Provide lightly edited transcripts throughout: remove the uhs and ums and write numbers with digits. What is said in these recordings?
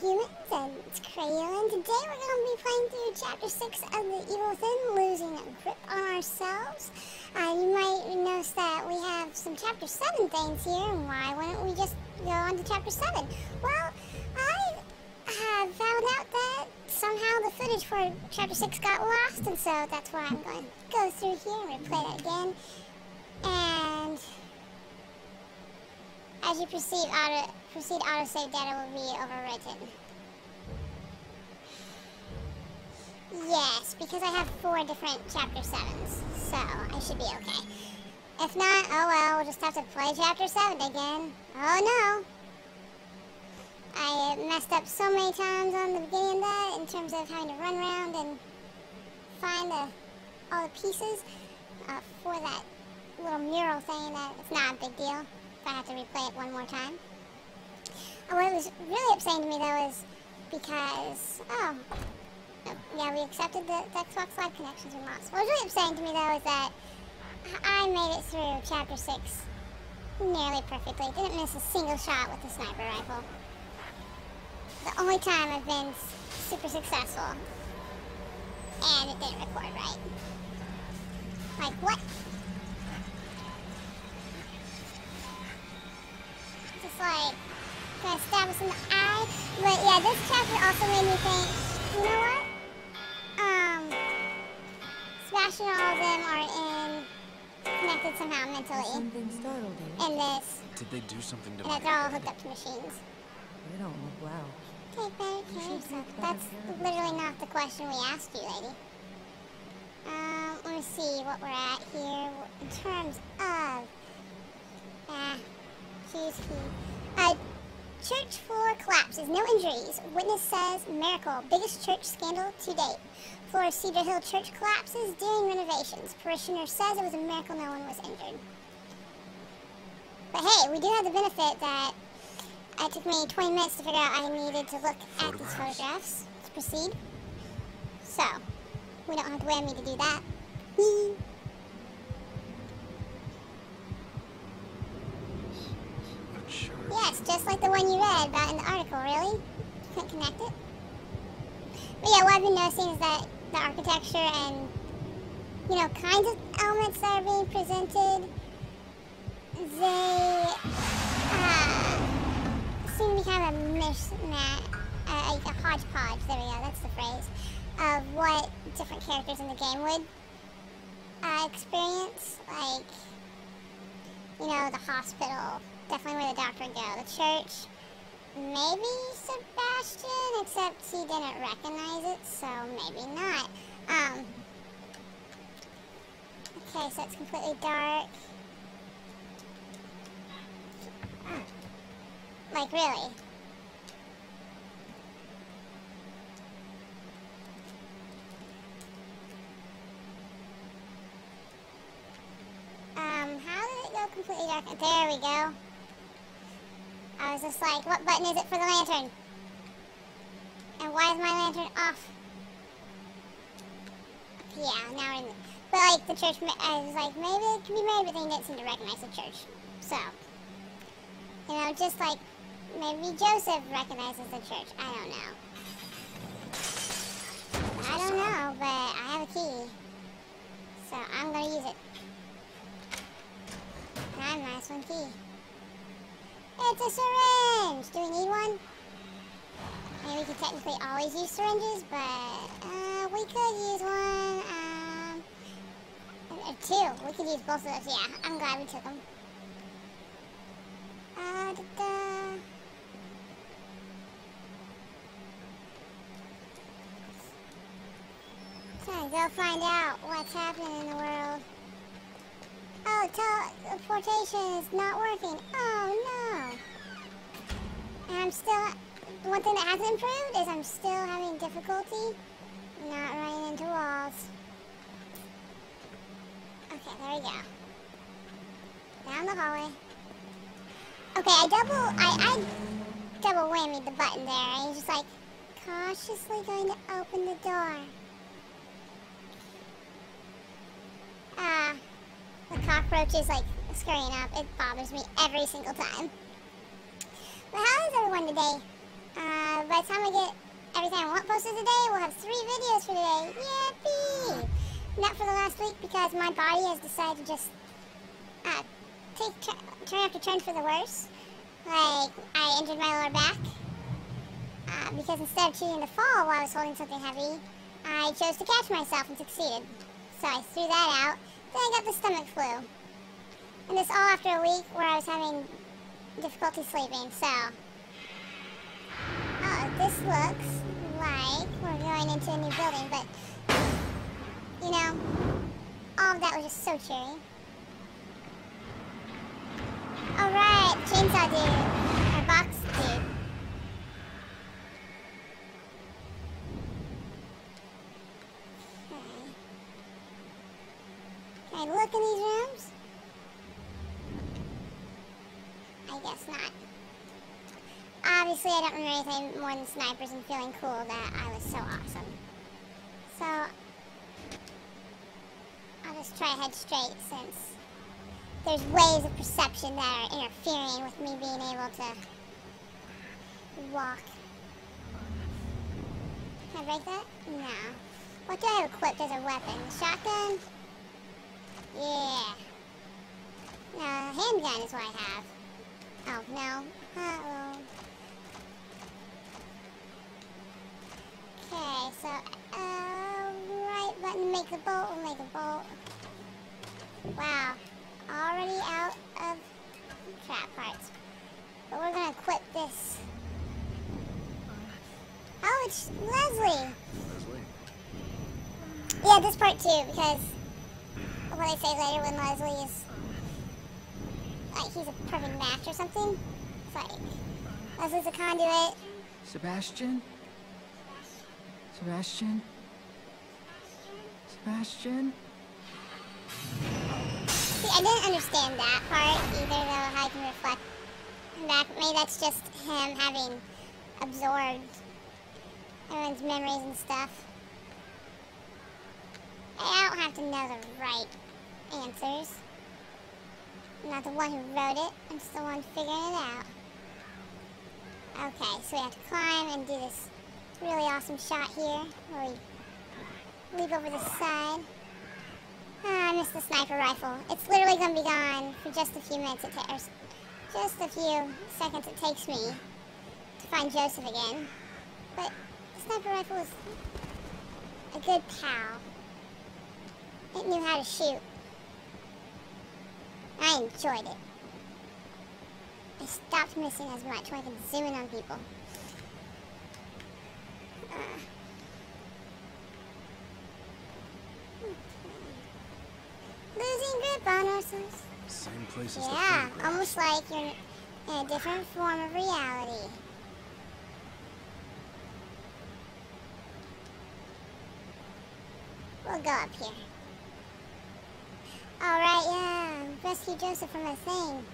humans, and it's Crayo, and today we're going to be playing through Chapter 6 of The Evil Within, Losing a Grip on Ourselves. You might notice that we have some Chapter 7 things here, and why wouldn't we just go on to Chapter 7? Well, I have found out that somehow the footage for Chapter 6 got lost, and so that's why I'm going to go through here and replay that again. And as you proceed, autosave data will be overwritten. Yes, because I have 4 different Chapter 7s, so I should be okay. If not, oh well, we'll just have to play Chapter 7 again. Oh no! I messed up so many times on the beginning of that in terms of having to run around and find all the pieces for that little mural thing. That it's not a big deal if I have to replay it one more time. What was really upsetting to me though is because, yeah, we accepted the Xbox Live connections or mods. What was really upsetting to me though is that I made it through Chapter 6 nearly perfectly. Didn't miss a single shot with the sniper rifle. The only time I've been super successful. And it didn't record right. Like, what? Just like, gonna stab us in the eye. But yeah, this chapter also made me think, you know what? Sebastian and all of them are connected somehow mentally. Something startled you. In this. Did they do something to And that they're all hooked up to machines. You don't look well. Take better care of yourself. That's literally not the question we asked you, lady. Let me see what we're at here in terms of choose key. Church floor collapses, no injuries. Witness says miracle, biggest church scandal to date. Floor of Cedar Hill Church collapses during renovations. Parishioner says it was a miracle no one was injured. But hey, we do have the benefit that it took me 20 minutes to figure out I needed to look at these photographs to proceed. So, we don't have to wait on me to do that. Sure. Yes, just like the one you read about in the article, really? You couldn't connect it? But yeah, what I've been noticing is that the architecture and, you know, kinds of elements that are being presented, they seem to be kind of a mishmash, a hodgepodge, there we go, that's the phrase, of what different characters in the game would experience. Like, you know, the hospital, definitely where the doctor would go. The church, maybe Sebastian, except he didn't recognize it, so maybe not. Okay, so it's completely dark. Like, really? How did it go completely dark? There we go. I was just like, what button is it for the lantern? And why is my lantern off? Yeah, now we're in the... But, like, the church, I was like, maybe it could be married, but they didn't seem to recognize the church. So, you know, just like, maybe Joseph recognizes the church. I don't know. I don't know, but I have a key. So, I'm gonna use it. And I have a nice one key. It's a syringe! Do we need one? I mean, we could technically always use syringes, but we could use one, or 2. We could use both of those, yeah. I'm glad we took them. So, go find out what's happening in the world. Oh, teleportation is not working. Oh, no. And I'm still... One thing that hasn't improved is I'm still having difficulty not running into walls. Okay, there we go. Down the hallway. Okay, I double whammied the button there. And he's just like, cautiously going to open the door. The cockroach is like scurrying up. It bothers me every single time. But how is everyone today? by the time I get everything I want posted today, we'll have 3 videos for today. Yippee! Not for the last week because my body has decided to just turn after turn for the worse. Like, I injured my lower back because instead of cheating to fall while I was holding something heavy, I chose to catch myself and succeeded. So I threw that out. Then I got the stomach flu. And this all after a week where I was having difficulty sleeping. So, this looks like we're going into a new building, but, you know, all of that was just so cheery. Alright, chainsaw dude, or box dude. Can I look in these rooms? I guess not. Obviously, I don't remember anything more than snipers and feeling cool that I was so awesome. So, I'll just try to head straight since there's waves of perception that are interfering with me being able to walk. Can I break that? No. What do I have equipped as a weapon? Shotgun? Yeah. No, handgun is what I have. Oh, no. Uh-oh. Okay, so, right button, make the bolt, we'll make a bolt. Wow. Already out of trap parts. But we're gonna equip this. Oh, it's Leslie! Yeah, this part too, because what I say later when Leslie is like he's a perfect match or something. It's like Leslie's a conduit. Sebastian? Sebastian? Sebastian? See, I didn't understand that part either, though, how I can reflect back. Maybe that's just him having absorbed everyone's memories and stuff. I don't have to know the right answers. I'm not the one who wrote it, I'm just the one figuring it out. Okay, so we have to climb and do this really awesome shot here, where we leap over the side. I missed the sniper rifle. It's literally going to be gone for just a few minutes, just a few seconds it takes me to find Joseph again. But the sniper rifle was a good pal. It knew how to shoot. I enjoyed it. I stopped missing as much when I could zoom in on people. Losing grip on ourselves. Same place as Yeah, the almost like you're in a different form of reality. We'll go up here. Alright, yeah. Rescue Joseph from a thing.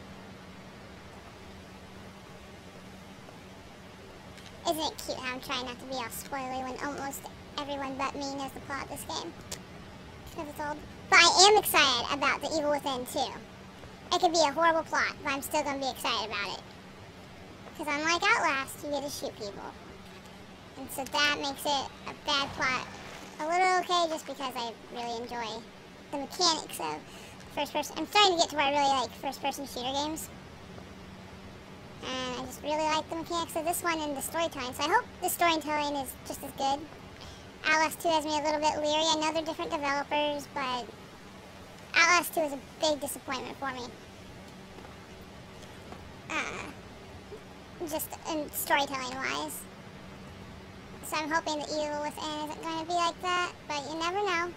Isn't it cute how I'm trying not to be all spoilery when almost everyone but me knows the plot of this game? Because it's old. But I am excited about The Evil Within too. It could be a horrible plot, but I'm still going to be excited about it. Because unlike Outlast, you get to shoot people. And so that makes it a bad plot a little okay just because I really enjoy the mechanics of first person. I'm starting to get to where I really like first person shooter games. And I just really like the mechanics of this one and the storytelling. So I hope the storytelling is just as good. Outlast 2 has me a little bit leery. I know they're different developers, but Outlast 2 is a big disappointment for me. Just in storytelling wise. So I'm hoping The Evil Within isn't going to be like that, but you never know.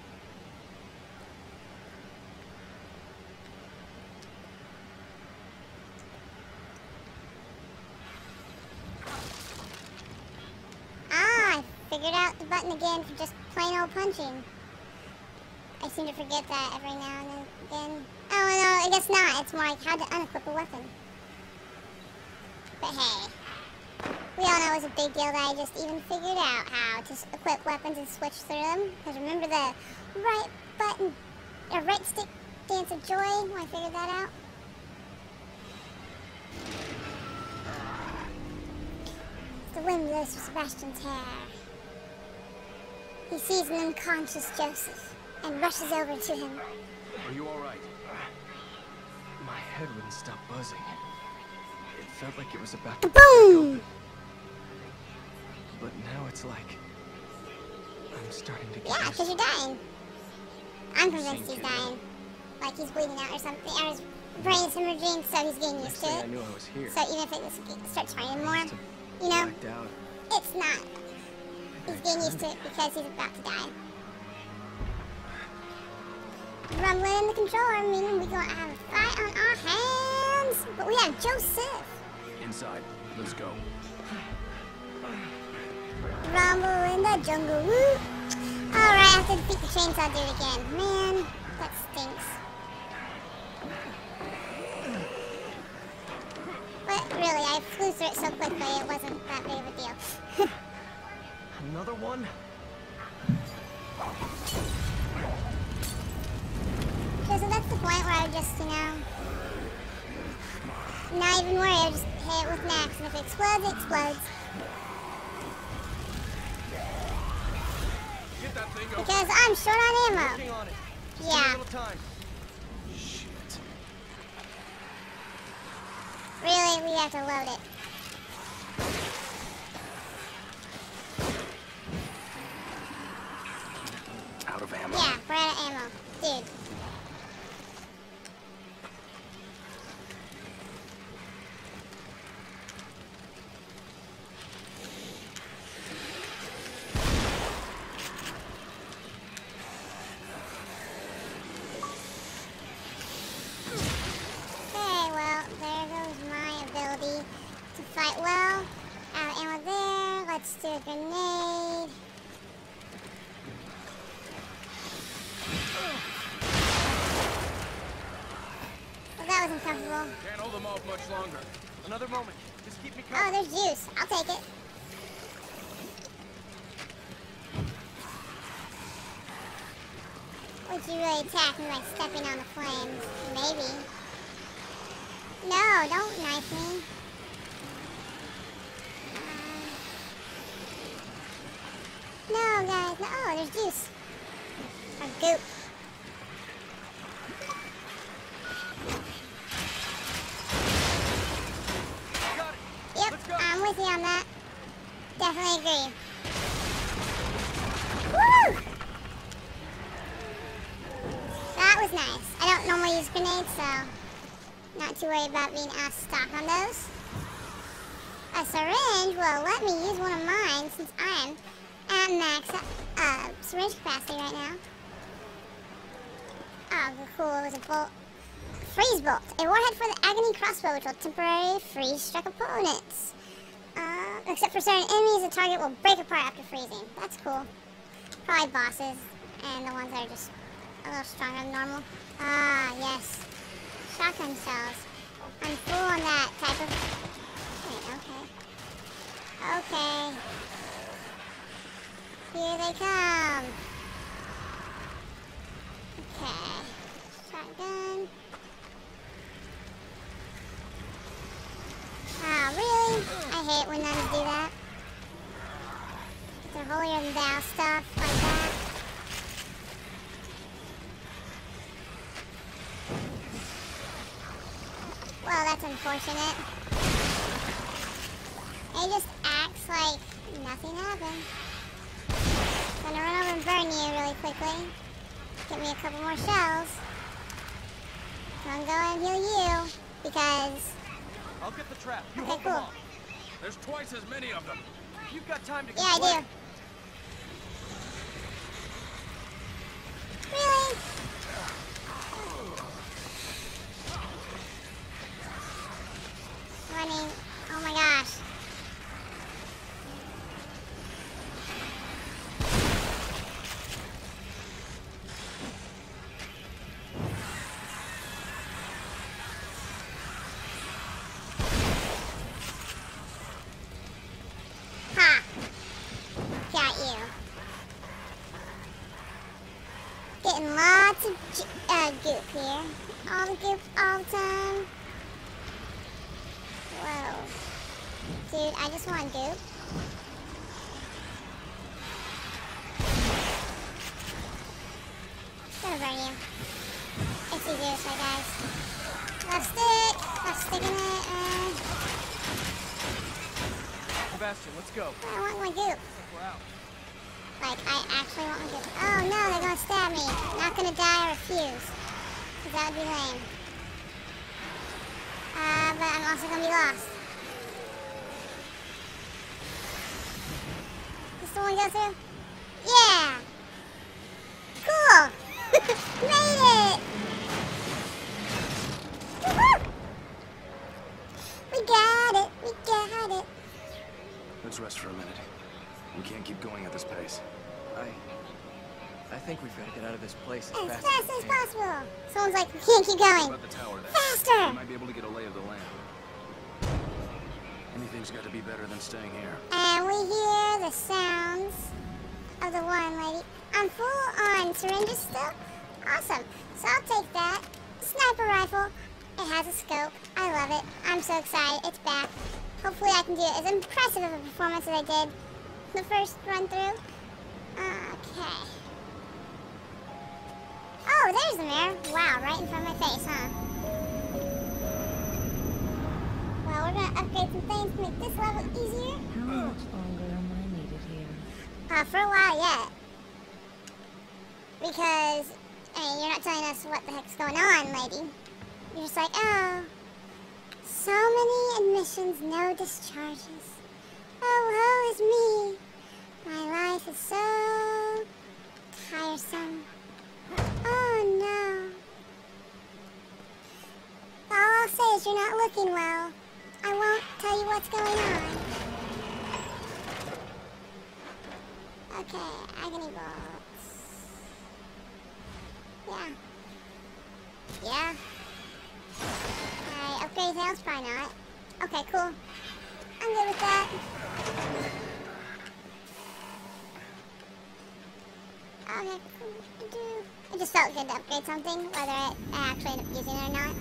I figured out the button again for just plain old punching. I seem to forget that every now and again. Oh no, I guess not. It's more like how to unequip a weapon. But hey, we all know it was a big deal that I just even figured out how to equip weapons and switch through them. Because remember the right button, or right stick dance of joy when I figured that out? The wind blows through Sebastian's hair. He sees an unconscious Joseph and rushes over to him. Are you alright? My head wouldn't stop buzzing. It felt like it was about to Boom! But now it's like I'm starting to get Yeah, used because you're dying. I'm convinced he's Seems dying. Like he's bleeding out or something. Or his brain is hemorrhaging, so he's getting used Next to thing I it. knew I was here. So even if it starts hurting more, Must have you know, blacked out. it's not. He's getting used to it because he's about to die. Rumbling in the control room, meaning we're gonna have a fight on our hands. But we have Joseph. Inside. Let's go. Rumble in the jungle. Woo! Alright, I have to defeat the chainsaw dude again. Man, that stinks. But really, I flew through it so quickly, it wasn't that big of a deal. Another one? Okay, so that's the point where I just, you know, not even worry, I just hit it with Max, and if it explodes, it explodes. Get that thing open. Because I'm short on ammo. Working on it. Just Yeah. give me a little time. Shit. Really, we have to load it. Out of ammo. Yeah, we're out of ammo. Dude. Okay, well, there goes my ability to fight well. Out of ammo there. Let's do a grenade. Well, that was uncomfortable. Can't hold them off much longer. Another moment. Just keep me Oh, covered. there's juice. I'll take it. Would you really attack me by stepping on the flames? Maybe. No, don't knife me. No, guys. No. Oh, there's juice. Or goop. Got it. Yep, Let's go. I'm with you on that. Definitely agree. Woo! That was nice. I don't normally use grenades, so not too worried about being out of stock on those. A syringe will let me use one of mine since I'm at max syringe capacity right now. Oh, cool. It was a bolt. Freeze bolt. A warhead for the agony crossbow, which will temporarily freeze struck opponents. Except for certain enemies, the target will break apart after freezing. That's cool. Probably bosses and the ones that are just a little stronger than normal. Ah, yes. Shotgun shells. I'm full on that type of... Wait, okay. Okay. Here they come. Okay. Shotgun. Ah, really? I hate when nuns do that. Their holier than thou stuff like that. Well, that's unfortunate. It just acts like nothing happened. Gonna run over and burn you really quickly. Get me a couple more shells. I'm going to heal you because... I'll get the trap. You Okay, hold them cool. off. There's twice as many of them. If you've got time to Yeah, I complain. do. Really? Running. Oh my gosh. Ha! Got you. Getting lots of goop here. All the goop all the time. Whoa. Dude, I just want goop. Gonna burn you. It's easier this way, guys. Left stick in it, Sebastian, let's go. I want my goop. We're out. Like, I actually want my goop. Oh no, they're gonna stab me. Not gonna die or refuse. Because that would be lame. But I'm also gonna be lost. Does the one go through? Yeah! Cool! Made it! Woohoo! We got it! We got it! Let's rest for a minute. We can't keep going at this pace. I think we've got to get out of this place As as fast we as can. possible! Someone's like, we can't keep going! What about the tower then? Faster! We might be able to get a lay of the land. Anything's got to be better than staying here. And we hear the sounds of the one lady. I'm full on syringes still. Awesome. So I'll take that. Sniper rifle. It has a scope. I love it. I'm so excited. It's back. Hopefully I can do it as impressive of a performance as I did the first run through. Okay. Oh, there's the mirror. Wow, right in front of my face, huh? Well, we're gonna upgrade some things to make this level easier. How much longer am I needed here? For a while yet. Because, I mean, you're not telling us what the heck's going on, lady. You're just like, oh, so many admissions, no discharges. Oh, woe is me. My life is so tiresome. Oh, no. All I'll say is you're not looking well. I won't tell you what's going on. Okay, agony bolts. Yeah. Yeah. Alright, upgrade anything else? Probably not. Okay, cool. I'm good with that. Okay, cool. It just felt good to upgrade something, whether I actually end up using it or not.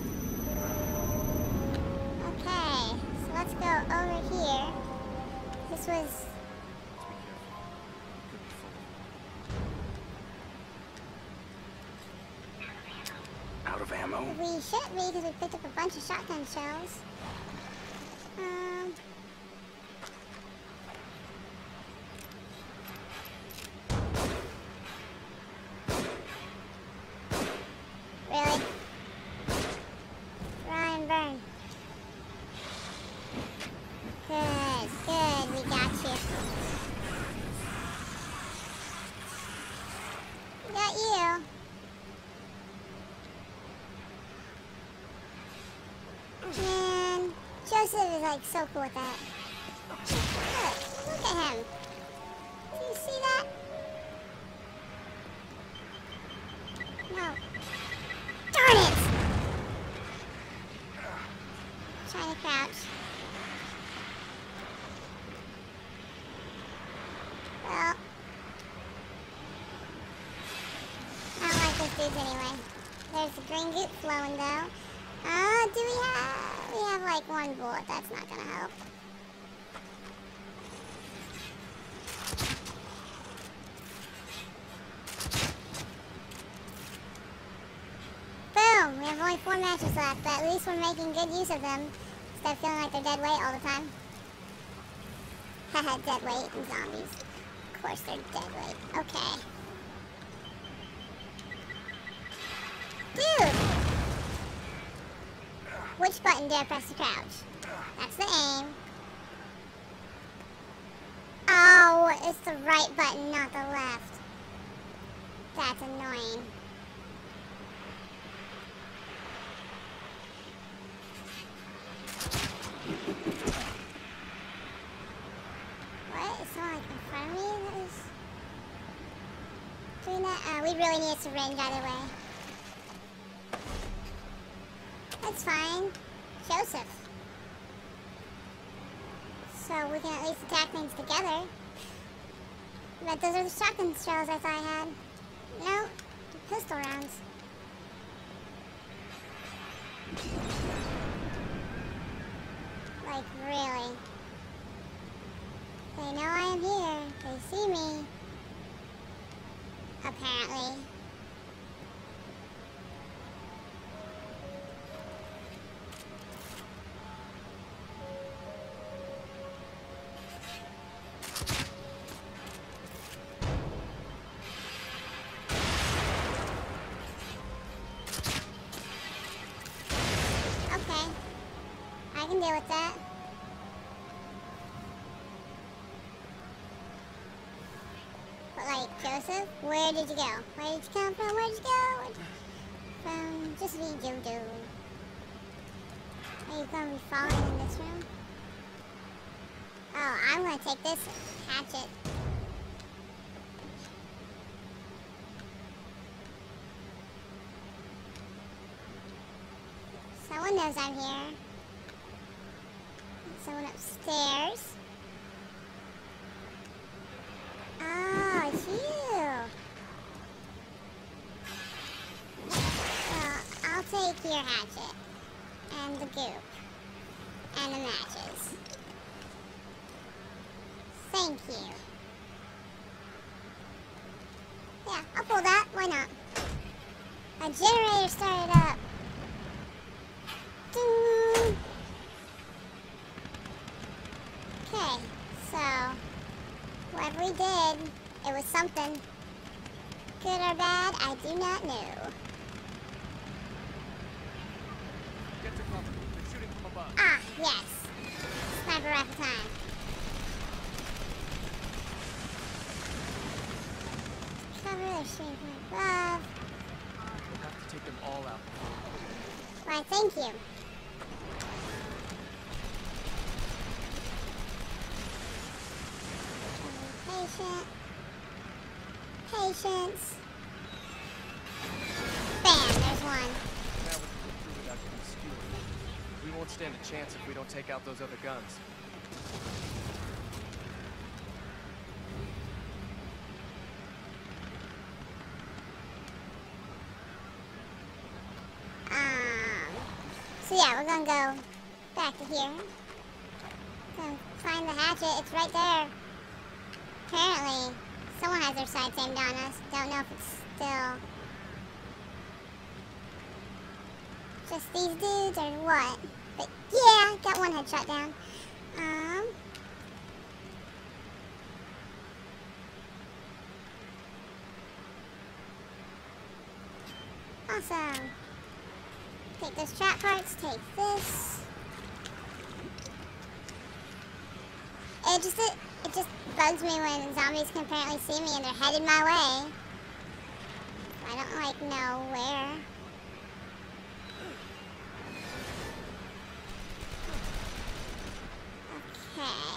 Okay, so let's go over here. This was... Out of ammo? We should be, because we picked up a bunch of shotgun shells. Really? Run and burn. Good, good, we got you. We got you. Man, Joseph is like so cool with that. Look at him. Do you see that? No. Darn it! Trying to crouch. Well, I don't like this dude anyway. There's the green goop flowing though. Do we have like one bullet? That's not gonna help. Boom! We have only 4 matches left, but at least we're making good use of them instead of feeling like they're dead weight all the time. Haha, dead weight and zombies. Of course they're dead weight. Okay. Dude! Which button do I press to crouch? That's the aim. Oh, it's the right button, not the left. That's annoying. What? Is someone like in front of me that is doing that? We really need a syringe either way. That's fine. Joseph. So we can at least attack things together. But those are the shotgun shells I thought I had. No, pistol rounds. Like, really? They know I am here. They see me. Apparently. Okay. I can deal with that. But like, Joseph, where did you go? Where did you come from? Where did you go? From just me, Jojo. Are you gonna be falling in this room? Oh, I'm gonna take this hatchet. Someone knows I'm here. Someone upstairs. Oh, it's you. Well, I'll take your hatchet. And the goop. And the matches. Thank you. Yeah, I'll pull that. Why not? A generator started up. Ding. Okay, so whatever we did, it was something. Good or bad, I do not know. Get to cover. They're shooting from above. Ah, yes. Sniper rifle time. Cover, they're shooting from above. We'll have to take them all out. Why, thank you. Patient. Patience. Bam, there's one. Now we can get through without getting skewered. We won't stand a chance if we don't take out those other guns. So yeah, we're gonna go back to here. Gonna find the hatchet, it's right there. Apparently, someone has their sights aimed on us. Don't know if it's still just these dudes or what. But yeah, got one headshot down. Awesome. Take those trap parts, take this. It just bugs me when zombies can apparently see me and they're headed my way. I don't like know where. Okay.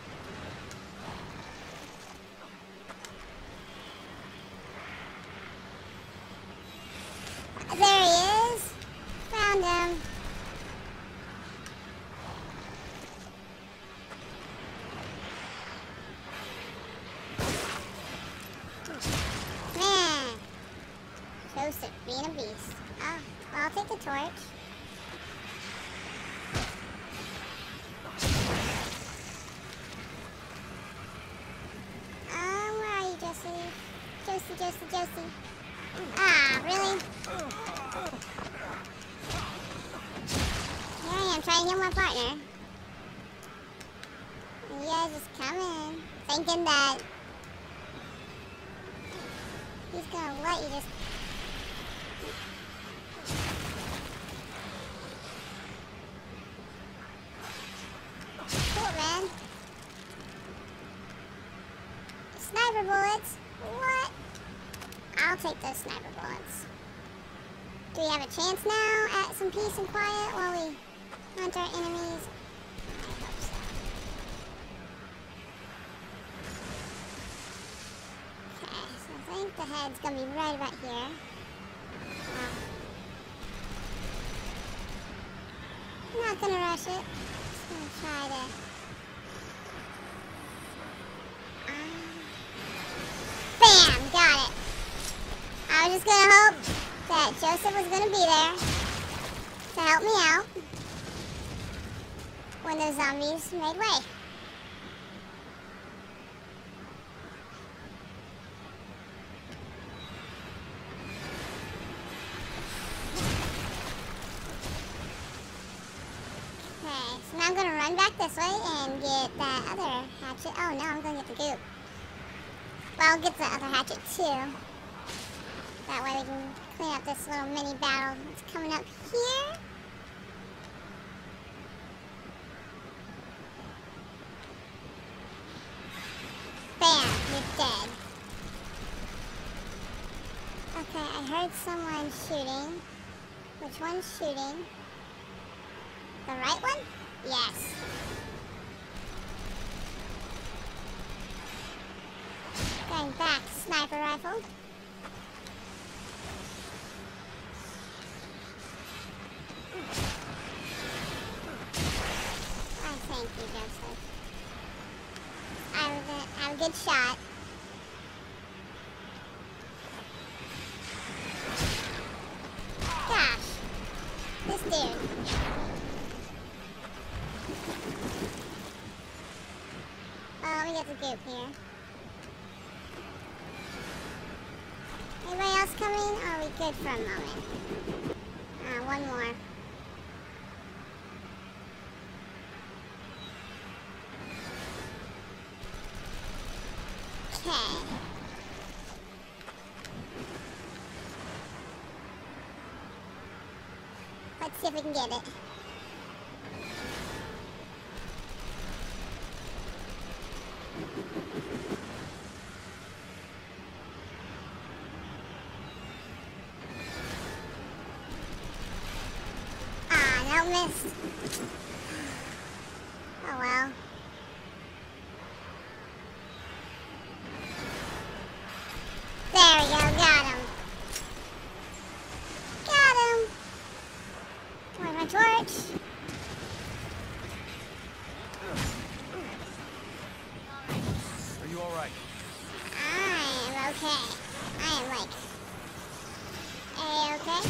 There he is. Found him. Man. Joseph being a beast. Oh, well, I'll take the torch. Where are you, Josie? Josie. Ah, really? Here I am trying to heal my partner. You guys just come in, thinking that he's gonna let you just... Cool, man. Sniper bullets? What? I'll take those sniper bullets. Do we have a chance now at some peace and quiet while we hunt our enemies? I hope so. Okay, so I think the head's gonna be right about here. I'm not gonna rush it. Just gonna try to... Bam! Got it. I was just gonna hope that Joseph was gonna be there to help me out when those zombies made way. run back this way and get that other hatchet. Oh no, I'm gonna get the goop. Well, I'll get the other hatchet too. That way we can clean up this little mini battle that's coming up here. Bam, you're dead. Okay, I heard someone shooting. Which one's shooting? The right one? Yes. Going back, sniper rifle. Oh, thank you, Joseph. I'm a good shot. Gosh, this dude. Let me get the goop here. Anybody else coming? Or are we good for a moment? One more. Okay. Let's see if we can get it. Ah, no, missed. Oh well. There we go, got him. Got him. Where's my torch? Are you alright? I am okay. I am like A-okay.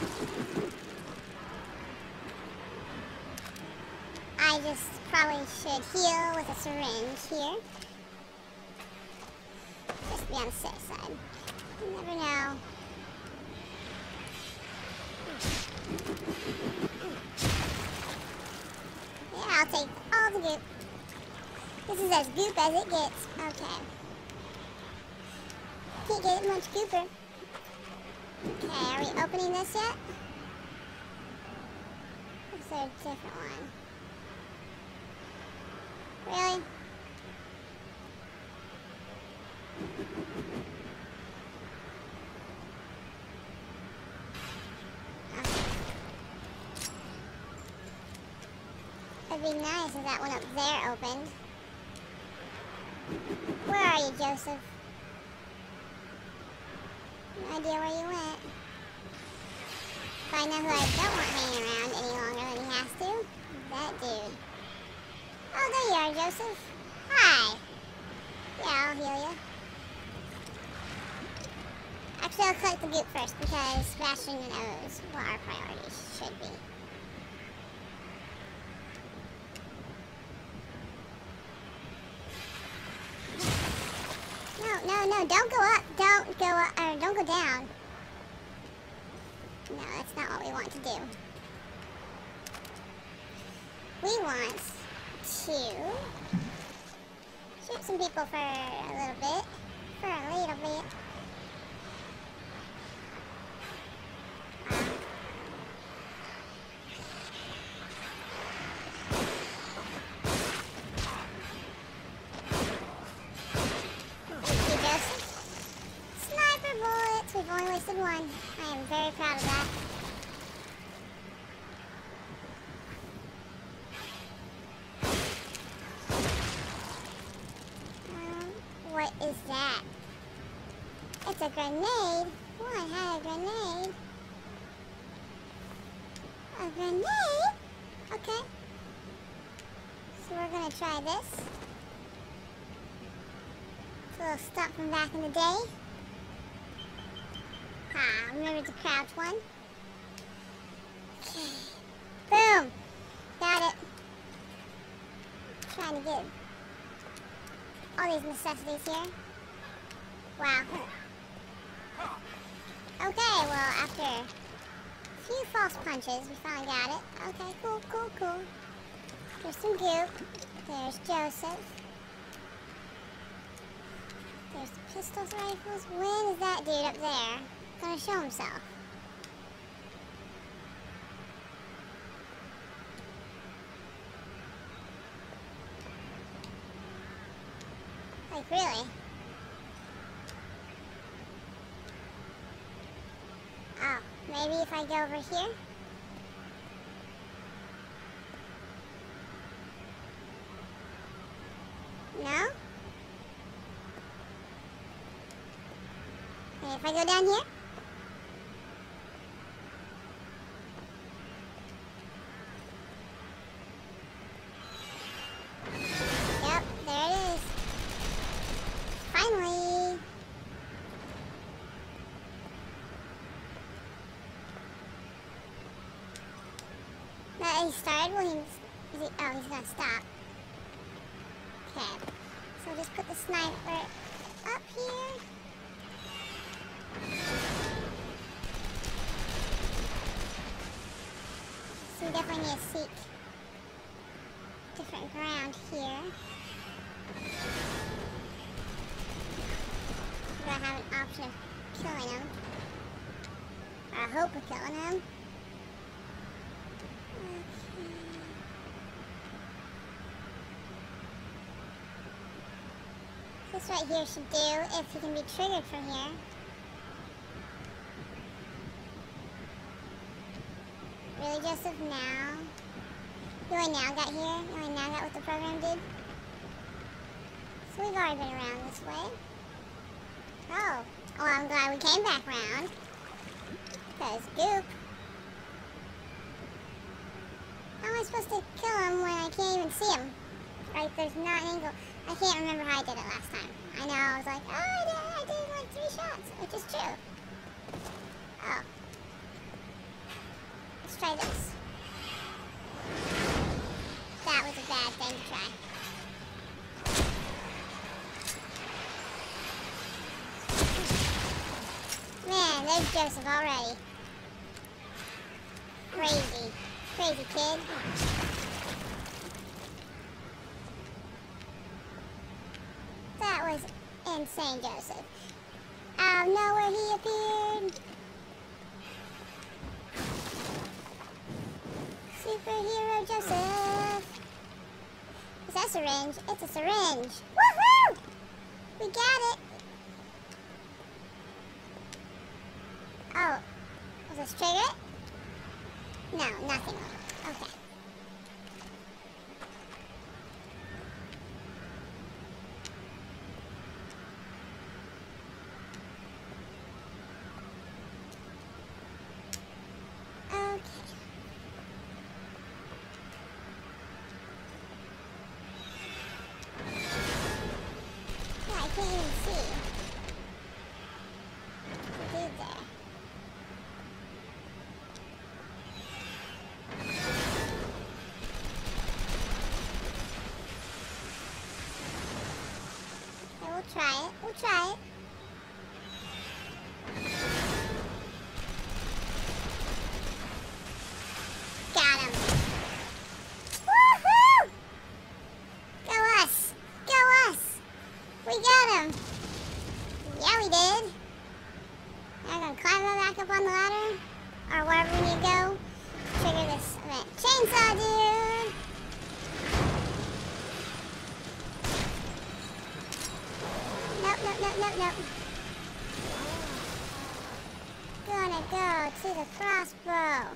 I just probably should heal with a syringe here. Just to be on the safe side. You never know. Yeah, I'll take all the goop. This is as goop as it gets. Okay. Can't get it much gooper. Okay, are we opening this yet? Or is there a different one? Really? It'd be nice if that one up there opened. Where are you, Joseph? No idea where you went. If I know who I don't want hanging around any longer than he has to, that dude. Oh, there you are, Joseph. Hi. Yeah, I'll heal you. Actually, I'll collect the goop first because smashing knows what our priorities should be. No, don't go up. Don't go up, or don't go down. No, that's not what we want to do. We want to shoot some people for a little bit. Sniper bullets! We've only wasted one. I am very proud of that. What is that? It's a grenade. Oh, I had a grenade. A grenade? Okay. So we're gonna try this. It's a little stuff from back in the day. Remember to crouch one. Okay. Boom! Got it. Trying to get all these necessities here. Wow. Okay, well, after a few false punches, we finally got it. Okay, cool. There's some goop. There's Joseph. There's the pistols, rifles. When is that dude up there gonna show himself? Like, really? Oh, maybe if I go over here? No? Okay, if I go down here? Yep, there it is. Finally! Now he started, well, he's gonna stop. Okay, so just put the sniper up here. So we definitely need to seek different ground here. We're gonna have an option of killing him. Or I hope of killing him. This right here should do if he can be triggered from here. Really, Joseph? Now? You only now got here? You only now got what the program did? So we've already been around this way. Oh. Oh, I'm glad we came back around. Because goop. How am I supposed to kill him when I can't even see him? Like, there's not an angle. I can't remember how I did it last time. I know, I was like, oh, I did like 3 shots, which is true. Oh. Let's try this. That was a bad thing to try. Man, there's Joseph already. Crazy. Crazy kid. That was insane, Joseph. Out of nowhere he appeared. Superhero Joseph. Is that a syringe? It's a syringe. Woohoo! We got it. Oh, was this trigger it? No, nothing. Okay. We'll try it. Got him. Woohoo! Go us. Go us. We got him. Yeah, we did. Now we're gonna climb back up on the ladder. Or wherever we need to go. Trigger this event. Chainsaw, dude. Nope. Gonna go to the crossbow.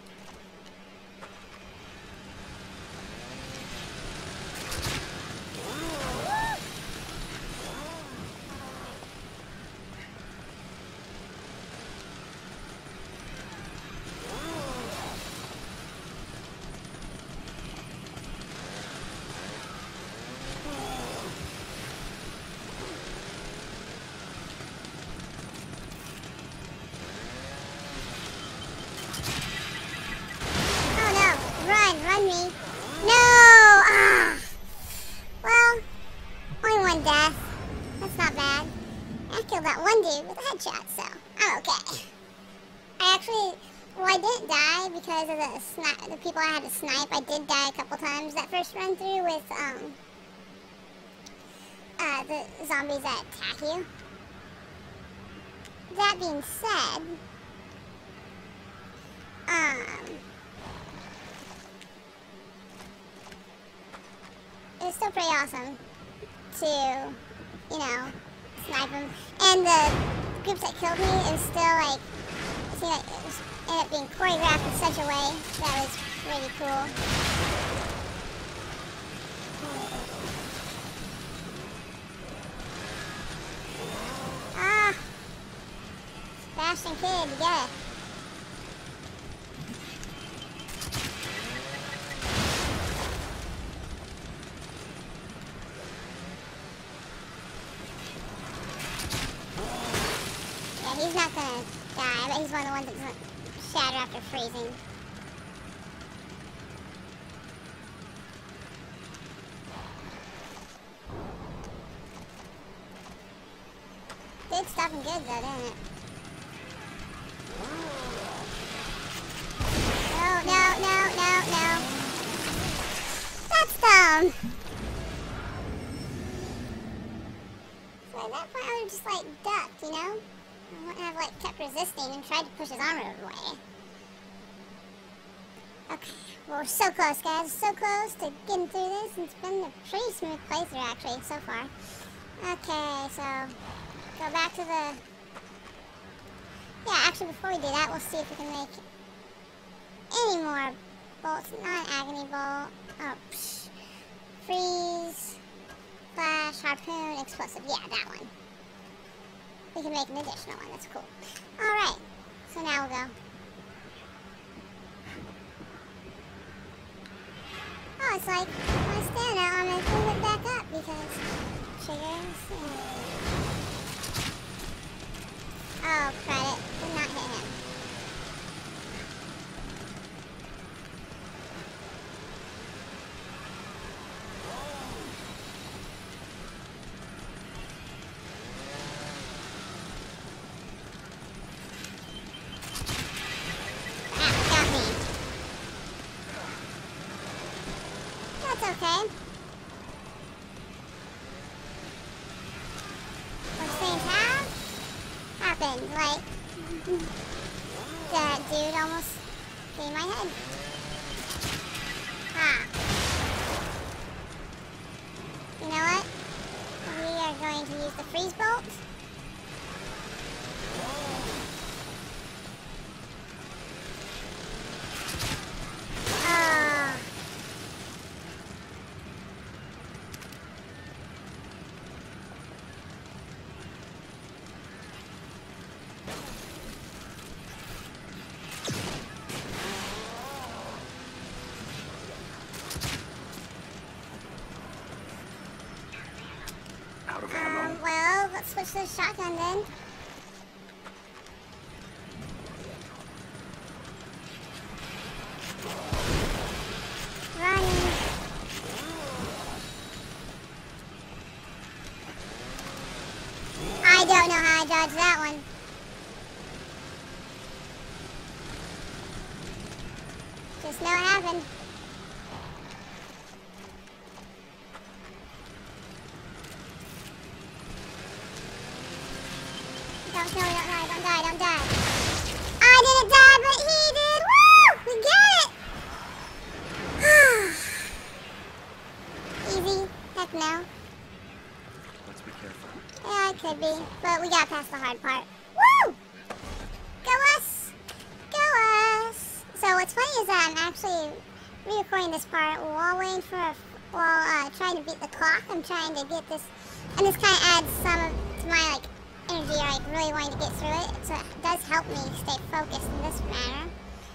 Run me. No! Ah! Well, only one death. That's not bad. I killed that one dude with a headshot, so I'm okay. I actually Well, I didn't die because of the people I had to snipe. I did die a couple times that first run through with the zombies that attack you. That being said, it's still pretty awesome to, you know, snipe them. And the groups that killed me, it was still like, it seemed like it was ended up being choreographed in such a way that was really cool. Ah! Sebastian Kid, you get it. Yeah, he's not gonna die, but he's one of the ones that doesn't shatter after freezing. Did stuff him good though, didn't it? No. That's dumb. So at that point I would have just like ducked, you know? I wouldn't have like kept resisting and tried to push his armor away. Okay, well we're so close guys, so close to getting through this. It's been a pretty smooth playthrough actually so far. Okay, so go back to the... Yeah, actually before we do that, we'll see if we can make any more bolts. Not an agony bolt. Oh, psh. Freeze, flash, harpoon, explosive. Yeah, that one. We can make an additional one. That's cool. Alright, so now we'll go. Oh, it's like my stamina, I'm going to move it back up because triggers. Oh, credit. Did not hit him. Okay. What things have happened, like that dude almost came my head. Ah. You know what? We are going to use the freeze bolt. Well, let's switch to the shotgun then. Running. I don't know how I dodged that one. Just know it happened. Don't die. I didn't die, but he did. Woo! We get it. Easy. Heck no. Let's be careful. Yeah, it could be, but we got past the hard part. Woo! Go us! Go us! So what's funny is that I'm actually re-recording this part while waiting for trying to beat the clock. I'm trying to get this, and this kind of adds some to my like energy, like really wanting to get through it, so it does help me stay focused in this manner.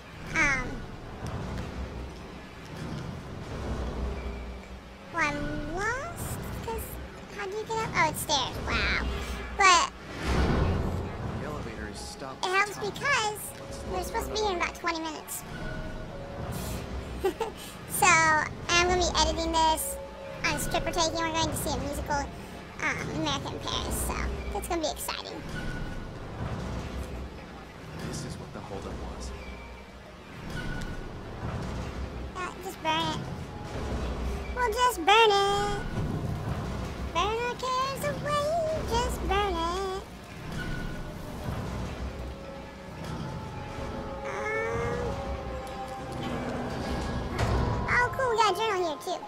Well, I'm lost, because how do you get up? Oh, it's stairs, wow. But The elevator is stopped. it helps because we're supposed to be here in about 20 minutes. So, I'm going to be editing this on Stripper Taking. We're going to see a musical American in Paris, so that's going to be exciting. This is what the holdup was. We'll just burn it. Burn our cares away, just burn it. Oh, cool, we got a journal here, too.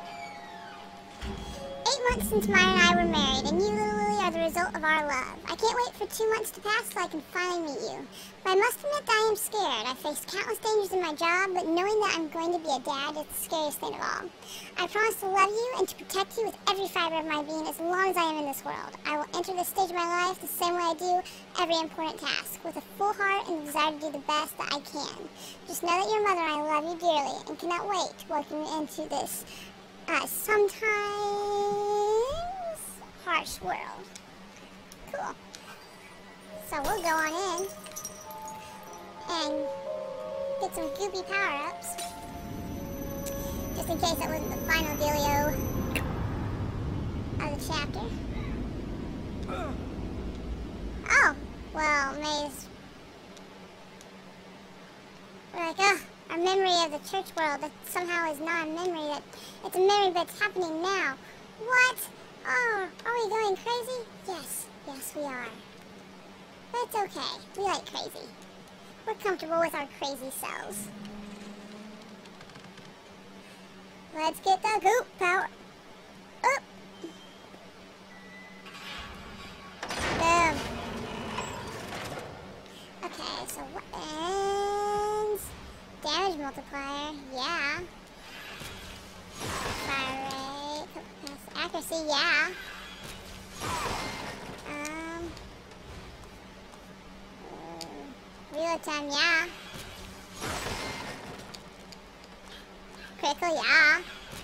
8 months since Maya and I were married, and you, little Lily, are the result of our love. I can't wait for 2 months to pass so I can finally meet you. But I must admit that I am scared. I faced countless dangers in my job, but knowing that I'm going to be a dad is the scariest thing of all. I promise to love you and to protect you with every fiber of my being as long as I am in this world. I will enter this stage of my life the same way I do every important task, with a full heart and the desire to do the best that I can. Just know that your mother and I love you dearly and cannot wait to welcome you into this sometimes harsh world. Cool. So we'll go on in and get some goopy power-ups. Just in case that wasn't the final dealio of the chapter. Oh, well, May's like, our memory of the church world that somehow is not a memory, that it's a memory but it's happening now. What? Oh, are we going crazy? Yes, we are. But it's okay. We like crazy. We're comfortable with our crazy selves. Let's get the goop power up. Boom. Okay, so weapons. Damage multiplier, yeah. Fire rate, accuracy, yeah. Reload time, yeah. Critical, yeah.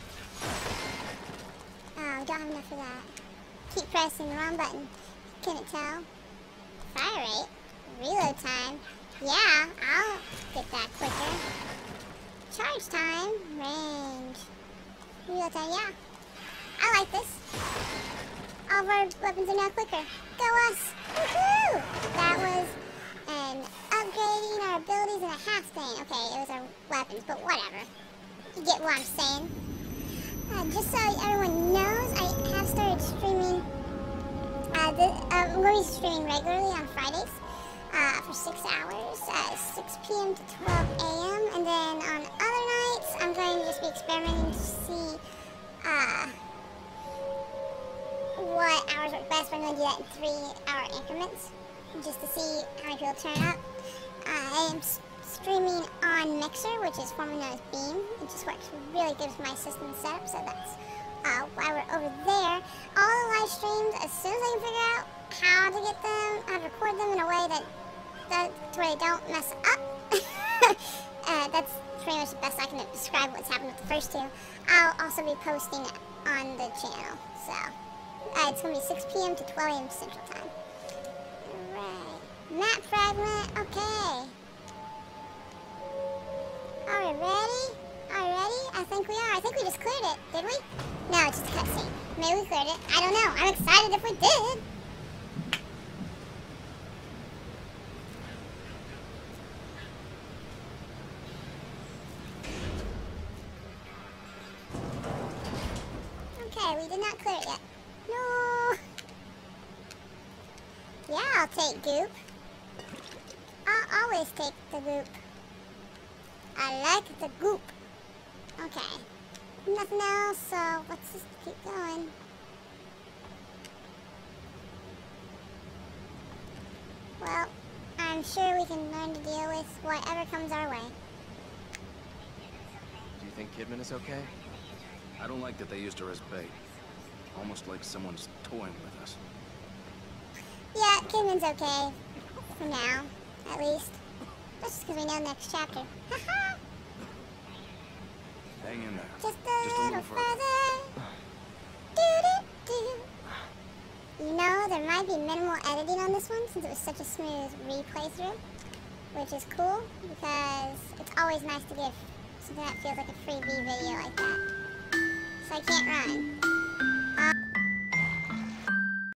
Oh, don't have enough for that. Keep pressing the wrong button. Couldn't tell. Fire rate, reload time, yeah. I'll get that quicker. Charge time, range, reload time, yeah. I like this. All of our weapons are now quicker. Go us! Woohoo! That was an upgrading our abilities in a half thing. Okay, it was our weapons, but whatever. You get what I'm saying. Just so everyone knows, I have started streaming. I'm going to be streaming regularly on Fridays for 6 hours, 6 p.m. to 12 a.m. And then on other nights, I'm going to just be experimenting to see what hours work best. But I'm going to do that in 3-hour increments, just to see how many people turn up. I am streaming on Mixer, which is formerly known as Beam. It just works really good with my system setup, so that's why we're over there. All the live streams, as soon as I can figure out how to get them, how to record them in a way that to where they don't mess up. That's pretty much the best I can describe what's happened with the first two. I'll also be posting on the channel, so it's going to be 6 p.m. to 12 a.m. Central Time. Alright, map fragment, okay. Are we ready? Are we ready? I think we are. I think we just cleared it, did we? No, it's just a cutscene. Maybe we cleared it. I don't know. I'm excited if we did. Okay, we did not clear it yet. No. Yeah, I'll take goop. I'll always take the goop. I like the goop. Okay. Nothing else, so let's just keep going. Well, I'm sure we can learn to deal with whatever comes our way. Do you think Kidman is okay? I don't like that they used her as bait. Almost like someone's toying with us. Yeah, Kidman's okay. For now, at least. That's just because we know the next chapter. Haha! Hang in there. Just a little further. Do-do-do. You know, there might be minimal editing on this one since it was such a smooth replay through, which is cool because it's always nice to give something that feels like a freebie video like that. So I can't run.